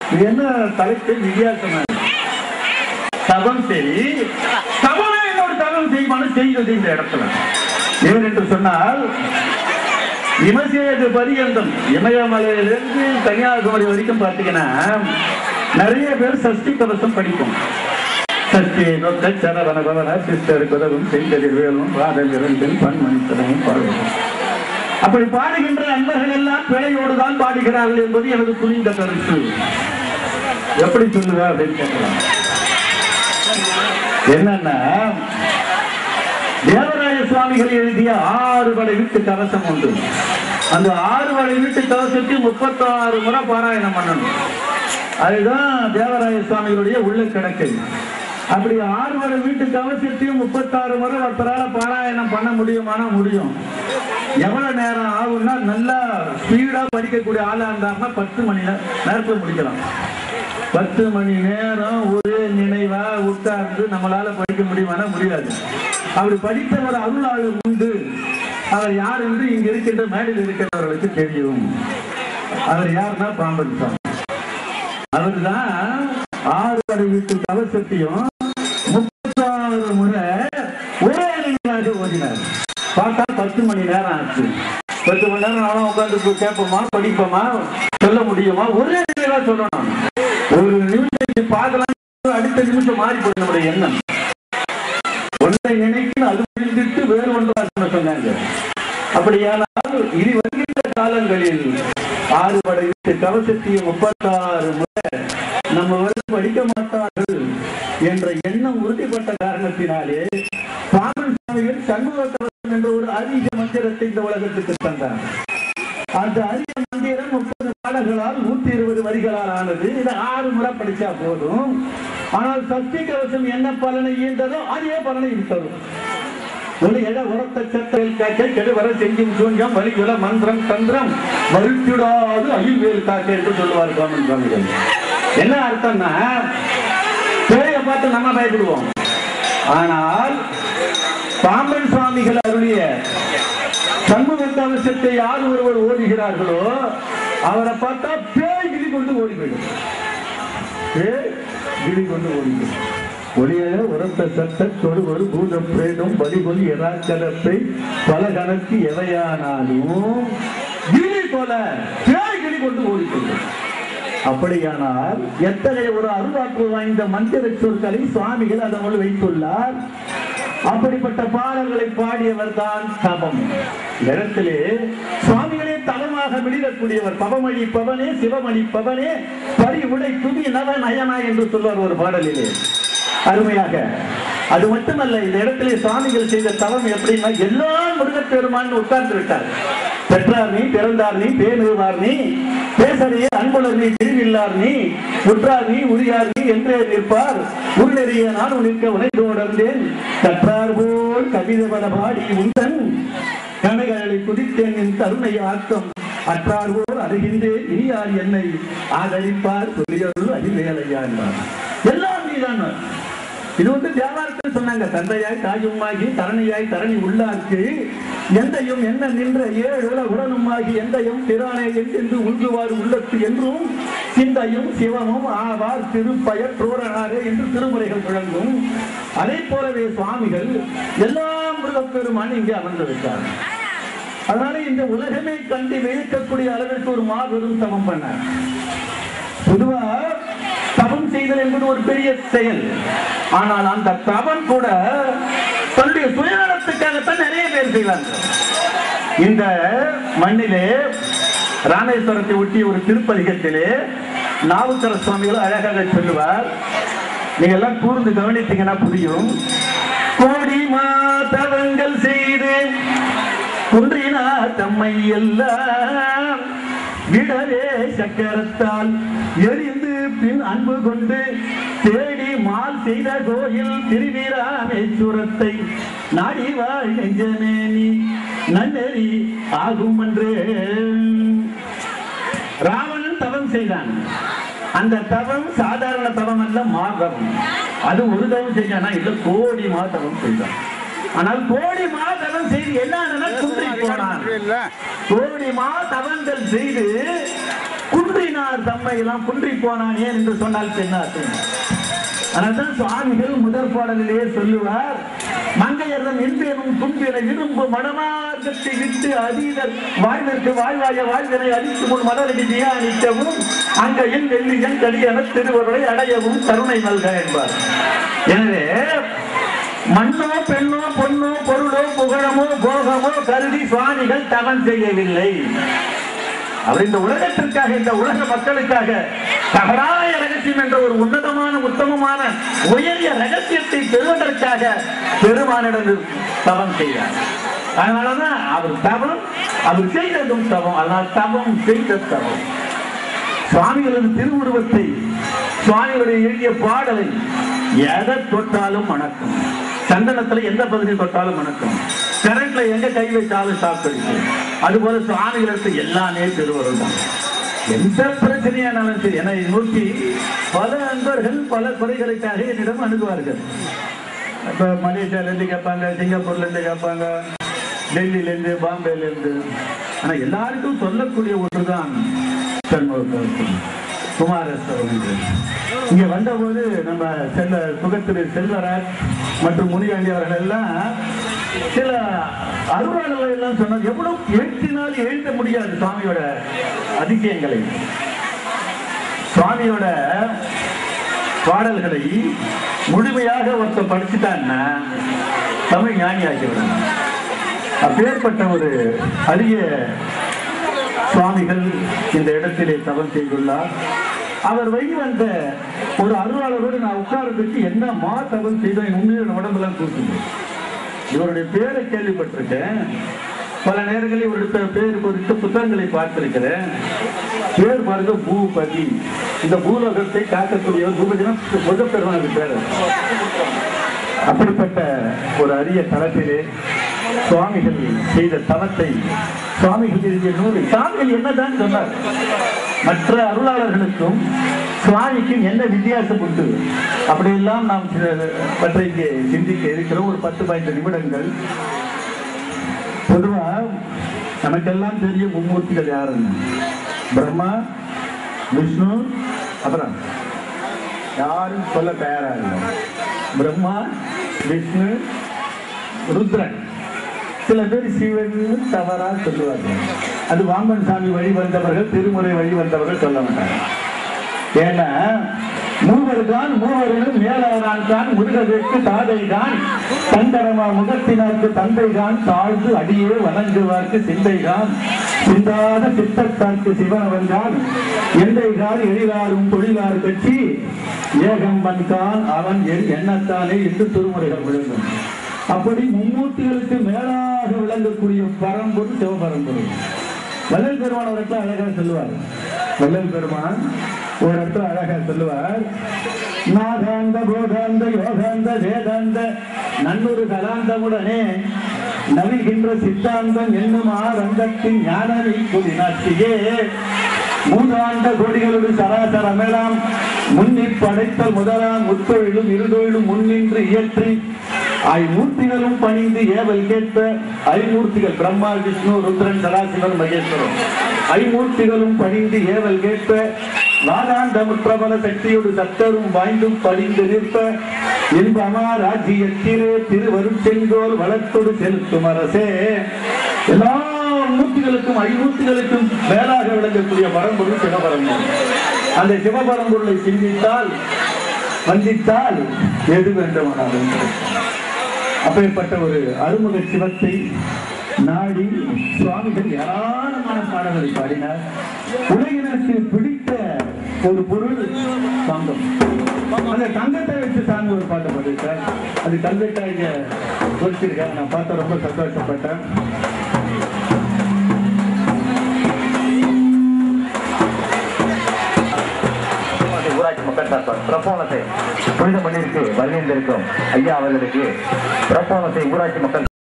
இது என்ன தலைப்பு வித்தியாசமா? தவம் சரி, தவமே இன்னொரு தவம் செய்வானு செய்வது இந்த இடத்துல ஏன் என்று சொன்னால், இமசேது பரியந்தம் இமயமலையிலிருந்து கன்னியாகுமரி வரைக்கும் பார்த்தீங்கன்னா நிறைய பேர் சஷ்டி கவசம் படிப்போம். சஷ்டி நொக்க சரவண பவன சிஸ்டர் குதவும் செங்கதிர் வேலும் பாதம் இரண்டில் பன்மணித்தனையும் பாடுவோம். அப்படி பாடுகின்ற அன்பர்கள் எல்லாம் பிழையோடுதான் பாடுகிறார்கள் என்பது எனது புரிந்த கருத்து. எப்படி சொல்லுவா அப்படின்னு கேட்கலாம். என்னன்னா, தேவராய சுவாமிகள் எழுதிய 6 வடை வீட்டு கவசம் உண்டு. அந்த 6 வடை வீட்டு கவசத்தை 36 முறை பாராயணம் பண்ணணும். அதுதான் தேவராய சுவாமிகளுடைய உள்ள கிடக்கை. அப்படி 6 வடை வீட்டு கவசத்தையும் 36 முறை ஒருத்தரால பாராயணம் பண்ண முடியுமானா முடியும். எவ்வளவு நேரம் ஆகும்னா, நல்லா ஸ்பீடா படிக்கக்கூடிய ஆளா இருந்தாருன்னா 10 மணி நேரத்துல முடிக்கலாம். 10 மணி நேரம் ஒரே நினைவா உட்கார்ந்து நம்மளால படிக்க முடியுமானா முடியாது. அப்படி படித்த ஒரு அருளாளர் உண்டு. அவர் யார் என்று இங்க இருக்கின்ற மேடையில் இருக்கிறவர்களுக்கு தெரியும். அவர் யாருன்னா பாம்பன் சாமி. அவர்தான் 6 வடை வீட்டு கவசத்தையும் 36 முறை ஒரே நினைவாக ஓதினார். பார்த்தா 10 மணி நேரம் ஆச்சு. 10 மணி நேரம் நானும் உட்காந்து கேட்போமா, படிப்போமா, சொல்ல முடியுமா? ஒரே நினைவா சொல்லணும். ஒரு நிமிஷம் பார்க்கலாம், அடுத்த நிமிஷம் மாறி போய் நம்முடைய எண்ணம் ஒன்றை நினைத்து அது முடிந்துட்டு வேறு ஒன்றாக சொன்னாங்க. அப்படியானால் இனி வருகின்ற காலங்களில் 6 வடை வீட்டு கவசத்தையும் 36 முறை நம்ம வந்து படிக்க மாட்டார்கள் என்ற எண்ணம் உறுதிப்பட்ட காரணத்தினாலே பாமன் சுவாமிகள் சண்முக கவசம் என்ற ஒரு அரிய மந்திரத்தை இந்த உலகத்துக்கு தந்தார். அந்த அரிய மந்திரம் 30 பாடல்களால் 120 வரிகளால் ஆனது. இதை 6 முறை படிச்சா போதும். ஆனால் சஷ்டி கவசம் என்ன பலனை ஈந்ததோ அதே பலனை இருந்தது. ஒரு எட உரத்த சத்தல் காக்க கெடுவர செஞ்சும் சூஞ்சம் வலிகுல மந்திரம் தந்திரம் வருத்திடாது அயில்வேல் காக்க என்று சொல்லுவார் பாமன் சுவாமிகள். என்ன அர்த்தம்னா, பேரை பார்த்து நம்ம பயப்படுவோம். ஆனால் பாம்பன் சுவாமிகள் அருளிய சண்முக கவசத்தை யார் ஒருவர் ஓடுகிறார்களோ அவரை பார்த்தா பேய் கிளி கொண்டு ஓடி போயிடும். பேய் கிளி கொண்டு ஓடிடும். ஒளிய உரத்த சத்தத்தோடு ஒரு பூத பிரேதம் வடிகொலி எராக்கலத்தை பல கணக்கு எவையானாலும் கிளி போல பேய் கிளி கொண்டு ஓடிக்கொள்ளும். அப்படியானால் எத்தகைய ஒரு அருளாற்று வாய்ந்த மந்திர சொற்களை சுவாமிகள் அதனுள் வைத்துள்ளார். அப்படிப்பட்ட பாடல்களை பாடியவர் தான் தவம். இடத்திலே சுவாமிகளே தவமாக விளிரக்கூடியவர். பவமணி பவனே சிவமணி பவனே பரி உடை துதி நவ நயனா என்று சொல்வார் ஒரு பாடலிலே. அருமையாக. அது மட்டுமல்ல, இந்த இடத்திலே சுவாமிகள் செய்த தவம் எப்படின்னா, எல்லா முருகப்பெருமான் உட்கார்ந்து விட்டார். பெற்றார் நீ, பிறந்தார் நீ, பேணுவார் நீ, பேசறிய அன்புலர் நீ, திருவில்லார் நீ, உற்றார் நீ, உரியார் நீ என்றே நிற்பார். உருளெறிய நான் நிற்க உனைதோடர்ந்தேன் கற்றார் போல் கவிதவன பாடி உந்தன் கணைகளை குதித்தேன் என் தருணை ஆக்கம் அற்றார் போல் அருகின்றேன் இனியார் என்னை ஆதரிப்பார் சொல்லியருள் அறிவேலையா என்பார். எல்லாம் நீதான். இது வந்து தேவாரத்தில் சொன்னாங்க. தந்தையாய் தாயுமாகி தரணியாய் தரணி உள்ளார்க்கு எந்தையும் என்ன நின்ற 7 உடனுமாகி எந்தையும் திரானே என்று உள்குவார் உள்ளத்து என்றும் சிந்தையும் சிவமும் ஆவார் திருப்பயற்றோரனாரே என்று திருமுறைகள் முழங்கும். அதே போலவே சுவாமிகள் எல்லாம் முருகப்பெருமான் இங்கே அமர்ந்து விட்டார். அதனால இந்த உலகமே கண்டு வியக்கக்கூடிய அளவிற்கு ஒரு மாபெரும் தவம் பண்ணார். பொதுவா தவம் செய்தல் என்பது ஒரு பெரிய செயல். ஆனால் அந்த தவம் கூட தன்னுடைய சுயநலத்துக்காகத்தான் நிறைய பேர் செய்வார்கள். இந்த மண்ணிலே ராமேஸ்வரத்தை ஒட்டிய ஒரு திருப்பதிகத்திலே நாவுக்கர சுவாமிகள் அழகாக சொல்லுவார். நீங்க எல்லாம் கூர்ந்து கவனித்தீங்கன்னா புரியும். கோடி மாதவங்கள் செய்து குன்றினா தம்மை எல்லாம் விடவே சக்கரத்தால் எரிந்து பின் அன்பு கொண்டு தேடி மால் செய்த கோயில் திருவீராமேஸ்வரத்தை நாடி வாழ் நெஞ்சமே நீ நன்னெறி ஆகும் என்றே. ராவணன் தவம் செய்தான். அந்த தவம் சாதாரண தவம் அல்ல, மாதவம். அது ஒரு தவம் செஞ்சானா இல்ல, கோடி மாதவம் செய்தான். ஆனால் கோடி மாதவம் செய்து என்ன குன்றி போனான். கோடி மாதவங்கள் செய்து குன்றினார் தம்மை எல்லாம் குன்றி போனான் ஏன் என்று சொன்னால் என்ன அர்த்தம்? அதனால்தான் சுவாமிகள் முதல் பாடலிலேயே சொல்லுவார், மங்கையர்தம் என்பேனும் தும்பினை விரும்பு மடமார்க்கத்தை விட்டு அதீதர் வாழ்விற்கு வாழ்வாய வாழ்வினை அழித்து முன் மலரடி தியானிக்கவும் அங்கையில் வெள்ளியன் கடியன திருவருளை அடையவும் கருணை நல்க என்பார். எனவே மண்ணோ பெண்ணோ பொண்ணோ பொருளோ புகழமோ போகமோ கருதி சுவாமிகள் தவம் செய்யவில்லை. அவர் இந்த உலகத்திற்காக, இந்த உலக மக்களுக்காக தவறாய ரகசியம் என்ற ஒரு உன்னதமான உத்தமமான உயரிய ரகசியத்தை பெறுவதற்காக பெருமானிடம் தவம் செய்தார். அதனாலதான் அவர் செய்ததும் தவம். அதனால் தவம் செய்த தவம். சுவாமிகளது திருவுருவத்தை, சுவாமிகளுடைய எழுதிய பாடலை எதை தொட்டாலும் வணக்கம். சந்தனத்துல எந்த பகுதியில் தொட்டாலும் வணக்கம். கரண்ட்ல எங்க கை வைத்தாலும் சாப்பிடுச்சு. அதுபோல சுவாமிகளுக்கு எல்லாமே திருவருள் தான். எந்த பிரச்சனையானாலும் சரி, என்னை நோக்கி பல நண்பர்கள் பல குறைகளுக்காக என்னிடம் அணுகுவார்கள். இப்ப மலேசியால இருந்து கேட்பாங்க, சிங்கப்பூர்ல இருந்து கேட்பாங்க, டெல்லியில இருந்து, பாம்பேல இருந்து. ஆனா எல்லாருக்கும் சொல்லக்கூடிய ஒன்றுதான் குமாரஸ்வரம். இங்க வந்தபோது நம்ம சுகத்திரு செல்வராஜ் மற்றும் முனியாண்டி அவர்கள் எல்லாம் சில அருவாளர்கள் எல்லாம் சொன்னார், எவ்வளவு எழுத்தினால் எழுத முடியாது சுவாமியோட அதிசயங்களை, சுவாமியோட பாடல்களை முழுமையாக ஒருத்தர் படிச்சுட்டான்னா தமிழ் ஞானி ஆகிவிடும். அப்பேற்பட்ட ஒரு அரிய சுவாமிகள் இந்த இடத்திலே தவம் செய்துள்ளார். அவர் வழி வந்த ஒரு அருளாளரோடு நான் உட்கார்றதுக்கு என்ன மாத்தவம் செய்தேன் உண்மையோட உடம்புலாம் கூட்டுது. இவருடைய பேரை கேள்விப்பட்டிருக்கேன், பல நேரங்களில் இவருடைய பேர் குறித்த புத்தகங்களை பார்த்திருக்கிறேன். பேர் பாருங்க பூபதி. இந்த பூலோகத்தை காக்கக்கூடிய பூபதினா முகப்பெருமானுக்கு பேர். அப்படிப்பட்ட ஒரு அரிய தளத்திலே சுவாமிகள் செய்த தவத்தை, சுவாமிகள் எழுதிய நூல், சுவாமிகள் என்னதான் சொன்னார், மற்ற அருளாளர்களுக்கும் சுவாமிக்கும் என்ன வித்தியாசம் உண்டு, அப்படியெல்லாம் நாம் பற்றி இங்கே சிந்திக்க இருக்கிறோம். ஒரு 10-15 நிமிடங்கள். பொதுவா நமக்கெல்லாம் தெரியும் மும்மூர்த்திகள் யாருன்னு. பிரம்மா, விஷ்ணு, அப்புறம் யாரும் சொல்ல தயாரா இல்லை. பிரம்மா, விஷ்ணு, ருத்ரன். சில பேர் சிவன் தவறா சொல்லுவார்கள். அது வாமன் சாமி வழி வந்தவர்கள், திருமுறை வழி வந்தவர்கள் சொல்ல மாட்டாங்க. ஏன்னா மூவர்தான் மூவரிலும் மேலாரான் தான் முருகவேற்கு தாதைதான் தந்தரமா முகத்தினார்க்கு தந்தைதான் தாழ்ந்து அடியே வணங்குவார்க்கு சிந்தைதான் சிந்தாத சித்தத்தார்க்கு சிவனவன்தான் எந்தைகார் எழிலாரும் தொழிலார் கட்சி ஏகம்பன்கான் அவன் என் எண்ணத்தானே என்று திருமுறைகள் விளங்கும். அப்படி மும்மூர்த்திகளுக்கு மேலாக விளங்கக்கூடிய பரம்பொருள் சிவபரம்பொருள். வள்ளல் பெருமான் ஒரு இடத்துல அழகா சொல்லுவார். வள்ளல் பெருமான் ஒரு இடத்துல அழகா சொல்லுவார், நாகாந்த போதாந்த யோகாந்த வேதாந்த நன்னூறு கலாந்தமுடனே நவிகின்ற சித்தாந்தம் என்னும் ஆரங்கத்தின் ஞானவை கொடிநாட்டியே மூதாண்ட கொடிகளோடு சராசரமெல்லாம் முன்னி படைத்தல் முதலாம் முத்தொழிலும் இருதொழிலும் முன்னின்று இயற்றி ஐமூர்த்திகளும் பணிந்து ஏவல் கேட்ப ஐமூர்த்திகள் பிரம்மா, விஷ்ணு, ருத்ரன், சதாசிவன், மகேஸ்வரன் ஐமூர்த்திகளும் பணிந்து ஏவல் கேட்ப வாதாந்த முற்றபல சக்தியோடு சத்தரும் வாய்ந்தும் படிந்து நிற்ப இன்பமா ராஜ்யத்திலே திருவருட்செங்கோல் வளத்தோடு செலுத்தும் அரசே. எல்லா மூர்த்திகளுக்கும் ஐமூர்த்திகளுக்கும் மேலாக விளங்கக்கூடிய பரம்பொருள் சிவபரம்பொருள். அந்த சிவபரம்பொருளை சிந்தித்தால் வந்தித்தால் எது வேண்டுமானாலும். அப்பேற்பட்ட ஒரு அருமுக சிவத்தை நாடி சுவாமிகள் ஏராளமான பாடல்களை பாடினார். உலகினருக்கு பிடித்த ஒரு பொருள் தங்கம். அந்த தங்கத்தை வச்சு சாமி ஒரு பாட்டை பாடிட்டார். அது கல்வெட்டா இங்க குறிச்சிருக்கேன். நான் பார்த்த ரொம்ப சந்தோஷப்பட்டேன். ஊராட்சி மக்கள் சார்பாக பிரபோனத்தை புனித மண்ணிற்கு வருகின்றிருக்கும் ஐயா அவர்களுக்கு பிரபோனத்தை ஊராட்சி மக்கள்